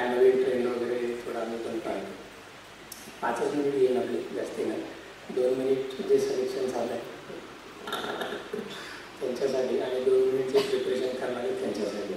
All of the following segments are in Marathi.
काय नवीन ट्रेंड वगैरे थोडा आम्ही पण पाहतो. 5च मिनिट येईल आपली, जास्ती नाही. 2 मिनिट जे सिलेक्शन झालं आहे त्यांच्यासाठी आणि 2 मिनिट जे प्रिपरेशन करणार आहे त्यांच्यासाठी.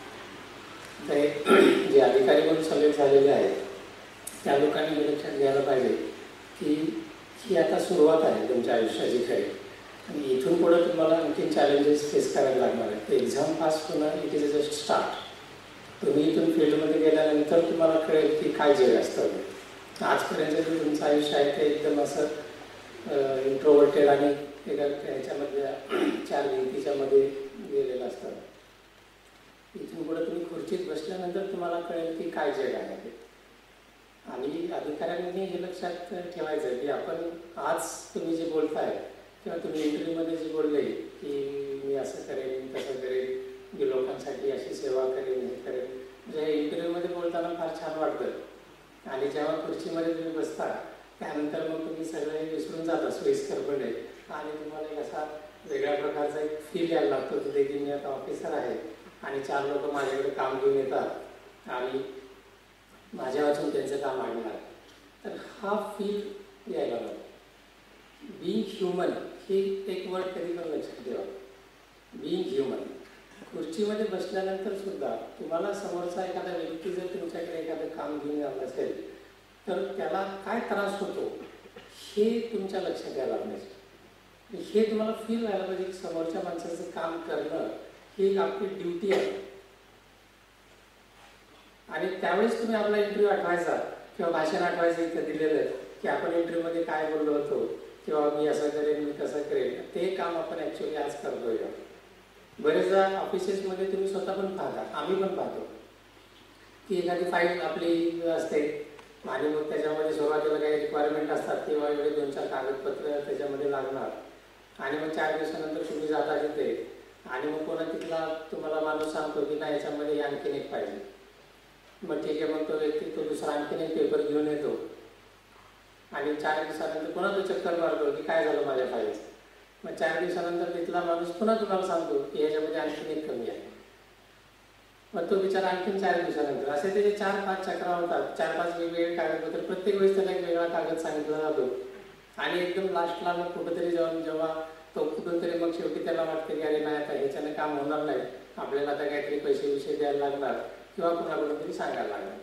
तर जे अधिकारी म्हणून सिलेक्ट झालेले आहेत त्या लोकांनी हे लक्षात घ्यायला पाहिजे की ही आता सुरुवात आहे तुमच्या आयुष्याची खरी, आणि इथून पुढे तुम्हाला आणखी चॅलेंजेस फेस करायला लागणार आहेत. एक्झाम पास होणं इट इज जस्ट स्टार्ट. तुम्ही इथून फील्डमध्ये गेल्यानंतर तुम्हाला कळेल की काय जग असतं. आजपर्यंत जे तुमचं आयुष्य आहे ते एकदम असं इंट्रोवर्टेड आणि एका ह्याच्यामधल्या 4 भिंतीच्या मध्ये गेलेलं असतं. इथून पुढे तुम्ही खुर्चीत बसल्यानंतर तुम्हाला कळेल की काय जग आहे ते. आणि अधिकाऱ्यांनी हे लक्षात ठेवायचं की आपण आज तुम्ही जे बोलताय किंवा तुम्ही इंटरव्ह्यूमध्ये जे बोलले की मी असं करेन तसं करेन, मी लोकांसाठी अशी सेवा करेन हे करेन, म्हणजे इंटरव्ह्यूमध्ये बोलताना फार छान वाटतं. आणि जेव्हा खुर्चीमध्ये तुम्ही बसता त्यानंतर मग तुम्ही सगळे विसरून जाता सोयीस्करपणे आणि तुम्हाला एक असा वेगळ्या प्रकारचा एक फील यायला लागतो तिथे की मी आता ऑफिसर आहे आणि 4 लोक माझ्याकडे काम घेऊन येतात आणि माझ्या वाचून त्यांचं काम आणणार. तर हा फील यायला लागतो. बीइंग ह्युमन ही एक वर्ड कधी पण लक्षात ठेवा. Being human. खुर्चीमध्ये बसल्यानंतर सुद्धा तुम्हाला समोरचा एखादा व्यक्ती जर तुमच्याकडे एखादं काम घेऊन आला असेल तर त्याला काय त्रास होतो हे तुमच्या लक्षात यायला पाहिजे. हे तुम्हाला फील व्हायला पाहिजे की समोरच्या माणसाचं काम करणं ही आपली ड्युटी आहे. आणि त्यावेळेस तुम्ही आपला इंटरव्ह्यू आठवायचा किंवा भाषण आठवायचं इथं दिलेलं आहे की आपण इंटरव्ह्यूमध्ये काय बोललो होतो किंवा मी असं करेन मी कसं करेन, ते काम आपण ॲक्च्युली आज करतोय. बरेचदा ऑफिसेसमध्ये तुम्ही स्वतः पण पाहता, आम्ही पण पाहतो की एखादी फाईल आपली असते आणि मग त्याच्यामध्ये सुरुवातीला काही रिक्वायरमेंट असतात किंवा एवढे 2-4 कागदपत्र त्याच्यामध्ये लागणार आणि मग 4 दिवसानंतर तुम्ही जाता तिथे आणि मग कोणा तिथला तुम्हाला माणूस सांगतो की नाही याच्यामध्ये आणखीन एक पाहिजे. मग ठीक आहे, मग तो व्यक्ती तो दुसरा आणखीन एक पेपर घेऊन येतो आणि 4 दिवसानंतर पुन्हा तो चक्कर मारतो की काय झालं माझ्या फाईलचं. मग 4 दिवसानंतर तिथला माणूस पुन्हा तुम्हाला सांगतो की ह्याच्यामध्ये आणखीन एक कमी आहे. मग तो विचार आणखीन 4 दिवसानंतर असे त्याचे 4-5 चक्रा होतात. 4-5 वेगवेगळे कागदपत्र, प्रत्येक वेळेस त्याला एक वेगळा कागद सांगितला जातो आणि एकदम लास्टला मग कुठंतरी जाऊन जेव्हा तो कुठंतरी मग शेवटी त्याला वाटतं की अरे नाही आता ह्याच्यानं काम होणार नाही, आपल्याला आता काहीतरी पैसे द्यायला लागणार किंवा कोणाकडून तरी सांगायला लागणार.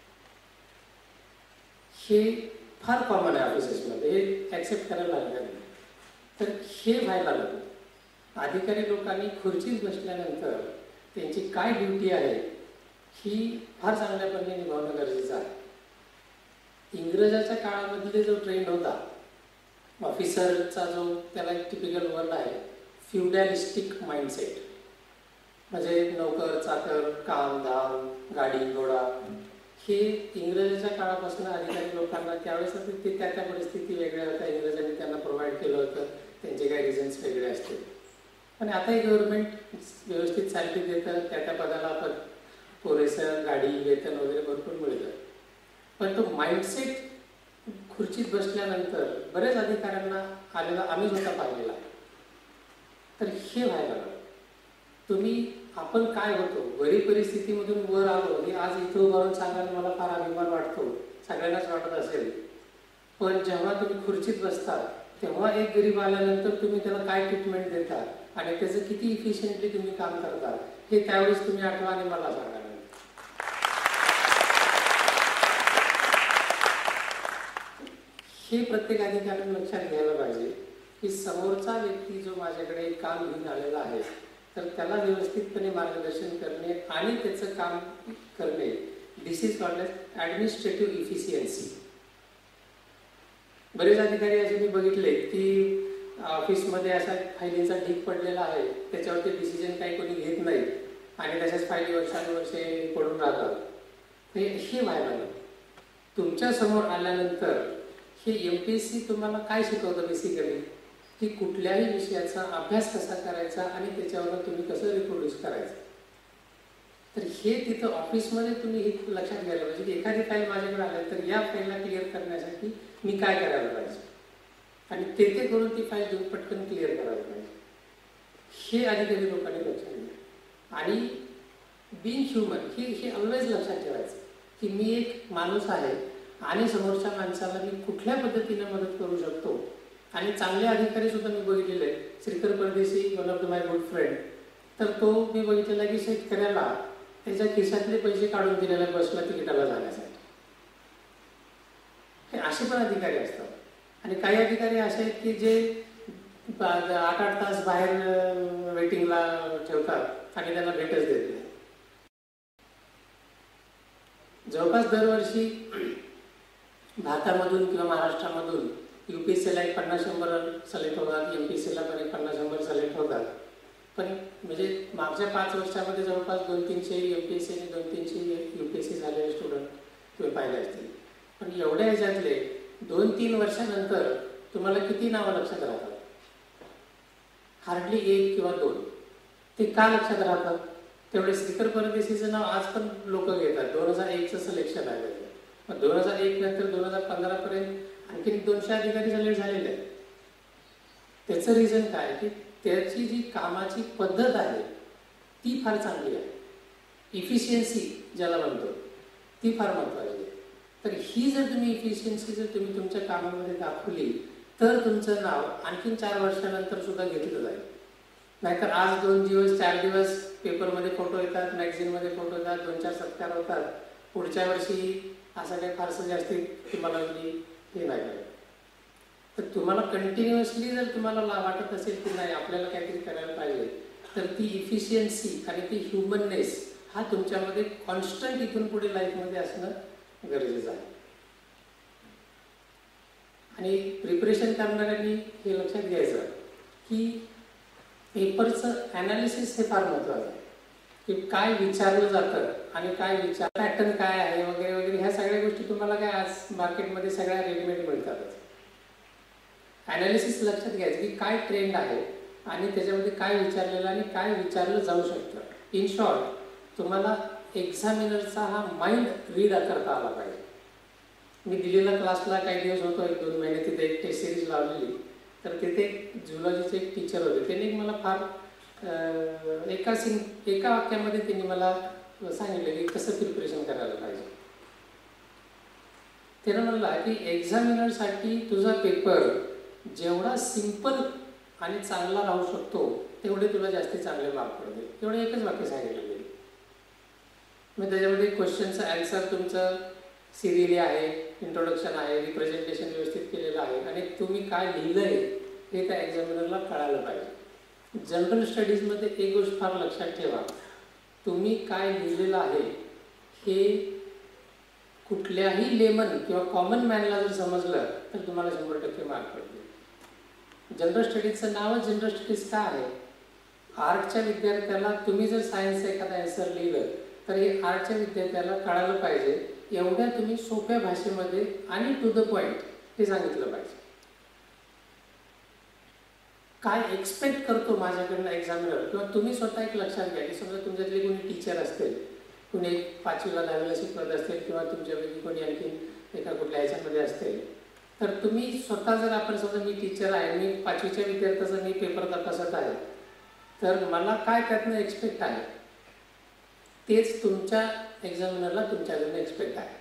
हे फार कॉमन आहे ऑफिसेसमध्ये, हे ॲक्सेप्ट करायला लागणार. तर हे व्हायला लागलं. अधिकारी लोकांनी खुर्चीत बसल्यानंतर त्यांची काय ड्युटी आहे ही फार चांगल्यापणे निभावणं गरजेचं आहे. इंग्रजाच्या काळामधले जो ट्रेंड होता ऑफिसरचा, जो त्याला एक टिपिकल वर्ड आहे फ्युडॅलिस्टिक माइंडसेट. म्हणजे नोकर चाकर, काम धाम, गाडी घोडा, हे इंग्रजाच्या काळापासून अधिकारी लोकांना त्यावेळेस ते त्या परिस्थिती वेगळ्या होत्या, इंग्रजांनी त्यांना प्रोव्हाइड केलं होतं, त्यांचे काही रिझन्स वेगळे असतील. पण आता हे गव्हर्नमेंट व्यवस्थित सॅलरी देतं, त्या पदाला आपण पुरेसं गाडी वेतन वगैरे भरपूर मिळतं. पण तो माइंडसेट खुर्चीत बसल्यानंतर बरेच अधिकाऱ्यांना आलेला आम्ही स्वतः पाहिलेला. तर हे व्हायला लागलं. तुम्ही आपण काय होतो, गरीब परिस्थितीमधून वर आलो हे आज इथं उभारून सांगायला मला फार अभिमान वाटतो, सगळ्यांनाच वाटत असेल. पण जेव्हा तुम्ही खुर्चीत बसता तेव्हा एक गरीब आल्यानंतर तुम्ही त्याला काय ट्रीटमेंट देता आणि त्याचं किती इफिशियंटली तुम्ही काम करता हे त्यावेळेस तुम्ही आठवा आणि मला सांगा. हे प्रत्येक अधिकाऱ्याने लक्षात घ्यायला पाहिजे की समोरचा व्यक्ती जो माझ्याकडे काम घेऊन आलेला आहे तर त्याला व्यवस्थितपणे मार्गदर्शन करणे आणि त्याचं काम करणे, this is called as administrative efficiency. बरेच अधिकारी असे मी बघितले की ऑफिसमध्ये असा फायलींचा ढीक पडलेला आहे, त्याच्यावरती डिसिजन काही कोणी घेत नाही आणि तशाच फायली वर्षानुवर्षे पडून राहतात. हे व्हायला लागलं. तुमच्या समोर आल्यानंतर हे MPSC तुम्हाला काय शिकवतं बेसिकली की कुठल्याही विषयाचा अभ्यास कसा करायचा आणि त्याच्यावर तुम्ही कसं रिप्रोड्यूस करायचं. तर हे तिथं ऑफिसमध्ये तुम्ही हे लक्षात घ्यायला पाहिजे की एखादी फाईल माझ्याकडे आली तर या फाईलला क्लिअर करण्यासाठी मी काय करायला पाहिजे आणि ते करून ती फाईल घेऊन पटकन क्लिअर करायला पाहिजे. हे अधिकारी लोकांनी लक्षात घ्या. आणि बीइंग ह्युमन हे ऑलवेज लक्षात ठेवायचं की मी एक माणूस आहे आणि समोरच्या माणसाला मी कुठल्या पद्धतीने मदत करू शकतो. आणि चांगले अधिकारी सुद्धा मी बघितलेले आहेत. Shrikar Pardeshi, one of the my good friend, तर तो मी बघितलेला की शेतकऱ्याला त्याच्या खिशातले पैसे काढून दिलेले बसला तिकिटाला जाण्यासाठी. हे असे पण अधिकारी असतात. आणि काही अधिकारी असे आहेत की जे 8-8 तास बाहेर वेटिंगला ठेवतात आणि त्यांना भेटच देत नाही. जवळपास दरवर्षी भारतामधून किंवा महाराष्ट्रामधून UPSCला 50-100 सिलेक्ट होतात, MPSCला पण 50-100 सिलेक्ट होतात. पण म्हणजे मागच्या 5 वर्षामध्ये जवळपास 200-300 MPSC आणि 200-300 UPSC झालेले स्टुडंट तुम्ही पाहिले असतील. पण एवढ्या ह्याच्यातले 2-3 वर्षानंतर तुम्हाला किती नावं लक्षात राहतात? हार्डली 1 किंवा 2. ते का लक्षात राहतात? तेवढे श्रीकर परदेशीचं नाव आज पण लोक घेतात. 2001चं सिलेक्शन आहे त्याचं. मग 2001 नंतर 2015 पर्यंत आणखी 200 अधिकारी सिलेक्ट झालेले आहेत. त्याचं रिझन काय की त्याची जी कामाची पद्धत आहे ती फार चांगली आहे. इफिशियन्सी ज्याला म्हणतो ती फार महत्त्वाची आहे. तर ही जर तुम्ही इफिशियन्सी जर तुम्ही तुमच्या कामामध्ये दाखवली तर तुमचं नाव आणखीन 4 वर्षानंतर सुद्धा घेतलं जाईल. नाहीतर आज 2 दिवस 4 दिवस पेपरमध्ये फोटो येतात, मॅगझिनमध्ये फोटो येतात, 2-4 सत्कार होतात, पुढच्या वर्षी असं काही फारसं जास्ती तुम्हाला हे नाही करत. तर तुम्हाला कंटिन्युअसली जर तुम्हाला वाटत असेल की नाही आपल्याला काहीतरी करायला पाहिजे, तर ती इफिशियन्सी आणि ती ह्युमननेस हा तुमच्यामध्ये कॉन्स्टंट इथून पुढे लाईफमध्ये असणं गरजेचं आहे. आणि प्रिपरेशन करणाऱ्यांनी हे लक्षात घ्यायचं की पेपरचं ॲनालिसिस हे फार महत्त्वाचं आहे. की काय विचारलं जातं आणि काय विचार पॅटर्न काय आहे वगैरे वगैरे ह्या सगळ्या गोष्टी तुम्हाला काय आज मार्केटमध्ये सगळ्या रेडीमेड मिळतातच. ॲनालिसिस लक्षात घ्यायचं की काय ट्रेंड आहे आणि त्याच्यामध्ये काय विचारलेलं आणि काय विचारलं जाऊ शकतं. इन शॉर्ट तुम्हाला एक्झामिनरचा हा माइंड रीड करता आला पाहिजे. मी दिलेल्या क्लासला काही दिवस होतो, 1-2 महिने तिथे एक टेस्ट सिरीज लावलेली. तर तिथे झुलॉजीचे एक टीचर होते. त्यांनी मला फार एका वाक्यामध्ये त्यांनी मला सांगितलं की कसं प्रिपरेशन करायला पाहिजे. त्यानं म्हणला की एक्झामिनरसाठी तुझा पेपर जेवढा सिंपल आणि चांगला राहू शकतो तेवढे तुला जास्ती चांगले मार्क पडतील. एवढं एकच वाक्य सांगितलं गेलं. मग त्याच्यामध्ये क्वेश्चनचं ॲन्सर तुमचं सिरियली आहे, इंट्रोडक्शन आहे, रिप्रेझेंटेशन व्यवस्थित केलेलं आहे आणि तुम्ही काय लिहिलं आहे हे त्या एक्झामिनरला कळायला पाहिजे. जनरल स्टडीजमध्ये एक गोष्ट फार लक्षात ठेवा, तुम्ही काय लिहिलेलं आहे हे कुठल्याही लेमन किंवा कॉमन मॅनला जर समजलं तर तुम्हाला 100% मार्क पडतील. जनरल स्टडीजचं नावच जनरल स्टडीज का आहे? आर्टच्या विद्यार्थ्याला तुम्ही जर सायन्सचं एखादा ॲन्सर लिहिलं तर हे आर्टच्या विद्यार्थ्याला कळायला पाहिजे एवढ्या तुम्ही सोप्या भाषेमध्ये आणि टू द पॉईंट हे सांगितलं पाहिजे. काय एक्सपेक्ट करतो माझ्याकडनं एक्झामिनर, किंवा तुम्ही स्वतः एक लक्षात घ्या की समजा तुमच्यातले कोणी टीचर असतील, कोणी 5वीला 10वीला शिकवत असतील किंवा तुमच्यापैकी कोणी आणखी एका कुठल्या ह्याच्यामध्ये असतील, तर तुम्ही स्वतः जर आपण समजा मी टीचर आहे, मी 5वीच्या विद्यार्थ्याचा मी पेपर तपासत आहे, तर मला काय त्यातनं एक्सपेक्ट आहे तेच तुमच्या एक्झामिनरला तुमच्याकडनं एक्सपेक्ट आहे.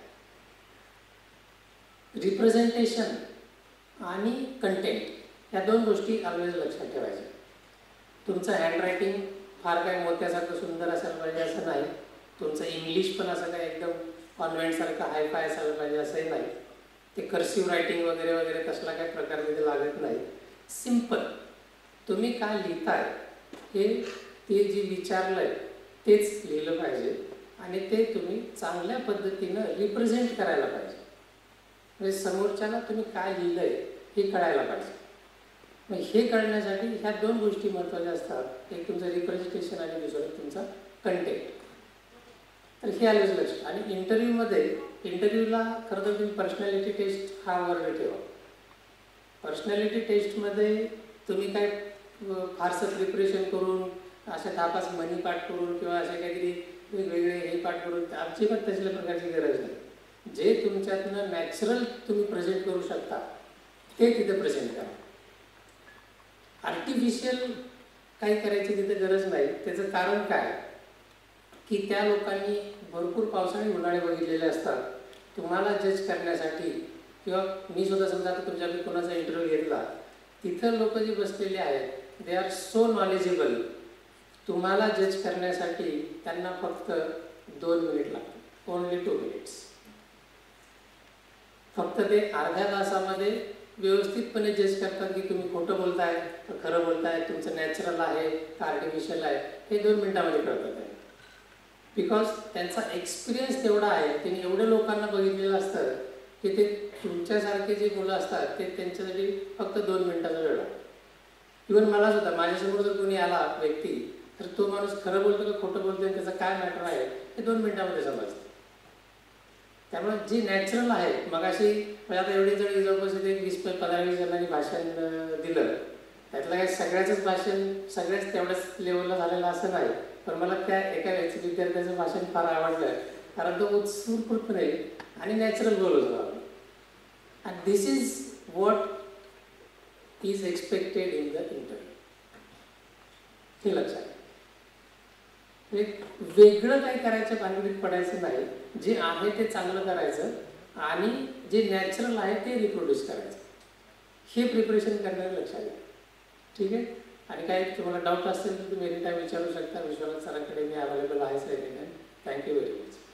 रिप्रेझेंटेशन आणि कंटेंट या 2 गोष्टी ऑलवेज लक्षात ठेवायच्या. तुमचं हँडरायटिंग फार काय मोत्यासारखं सुंदर असायला पाहिजे असं नाही. तुमचं इंग्लिश पण असं काय एकदम कॉन्व्हेंटसारखं हायफाय असायला पाहिजे असंही नाही. ते कर्सिव्ह रायटिंग वगैरे वगैरे तसला काही प्रकार तिथे लागत नाही. सिम्पल तुम्ही काय लिहिताय हे ते जे विचारलं आहे तेच लिहिलं पाहिजे आणि ते तुम्ही चांगल्या पद्धतीनं रिप्रेझेंट करायला पाहिजे. म्हणजे समोरच्याला तुम्ही काय लिहिलं आहे हे कळायला पाहिजे. मग हे कळण्यासाठी ह्या 2 गोष्टी महत्त्वाच्या असतात. एक तुमचं रिप्रेझेंटेशन आणि दुसरं तुमचा कंटेंट. तर हे आलंच लक्ष. आणि इंटरव्ह्यूला खरं तर तुम्ही पर्सनॅलिटी टेस्ट हा वर्ग ठेवा. पर्सनॅलिटी टेस्टमध्ये तुम्ही काय फारसं प्रिपरेशन करून अशा 10-5 म्हणी पाठ करून किंवा असे काहीतरी वेगवेगळे हे पाठ करून आमची पण तसल्या प्रकारची गरज नाही. जे तुमच्यातनं नॅचरल तुम्ही प्रेझेंट करू शकता ते तिथे प्रेझेंट करा. आर्टिफिशियल काही करायची तिथे गरज नाही. त्याचं कारण काय की त्या लोकांनी भरपूर पावसाळी उन्हाळे बघितलेले असतात. तुम्हाला जज करण्यासाठी किंवा मी सुद्धा समजा आता तुमच्याकडे कोणाचा इंटरव्ह्यू घेतला, तिथं लोक जे बसलेले आहेत दे आर सो नॉलेजेबल. तुम्हाला जज करण्यासाठी त्यांना फक्त 2 मिनिट लागतात, ओनली 2 मिनिट्स. फक्त ते अर्ध्या तासामध्ये व्यवस्थितपणे जज करतात की तुम्ही खोटं बोलताय का खरं बोलताय, तुमचं नॅचरल आहे का आर्टिफिशियल आहे, हे 2 मिनिटामध्ये कळतात आहे. बिकॉज त्यांचा एक्सपिरियन्स तेवढा आहे, त्यांनी एवढ्या लोकांना बघितलेलं असतं की ते तुमच्यासारखे जे मुलं असतात ते त्यांच्यासाठी फक्त 2 मिनिटाचा वेळ लागतो. इव्हन मला सुद्धा माझ्यासमोर जर कोणी आला व्यक्ती, तर तो माणूस खरं बोलतो का खोटं बोलतो आणि त्याचं काय मॅटर आहे हे 2 मिनिटामध्ये समजतं. त्यामुळे जे नॅचरल आहे, मग अशी म्हणजे आता एवढी जण जवळपास इथे 20-15-20 जणांनी भाषण दिलं, त्यातलं काही सगळ्याचंच भाषण सगळ्याच तेवढ्याच लेवलला झालेलं असं नाही. पण मला त्या एका विद्यार्थ्याचं भाषण फार आवडलं, कारण तो उत्स्फूर्तपणे आणि नॅचरल बोलत होता. And this is what is expected in the interview. हे लक्षात. वेगळं काही करायचं भानगडीत पडायचं नाही, जे आहे ते चांगलं करायचं आणि जे नॅचरल आहे ते रिप्रोड्यूस करायचं. हे प्रिपरेशन करण्याचं लक्षात घ्या. ठीक आहे. आणि काही तुम्हाला डाऊट असेल तर तुम्ही एनी टाईम विचारू शकता. विश्वनाथ सरांकडे मी अवेलेबल आहे. Thank you very much.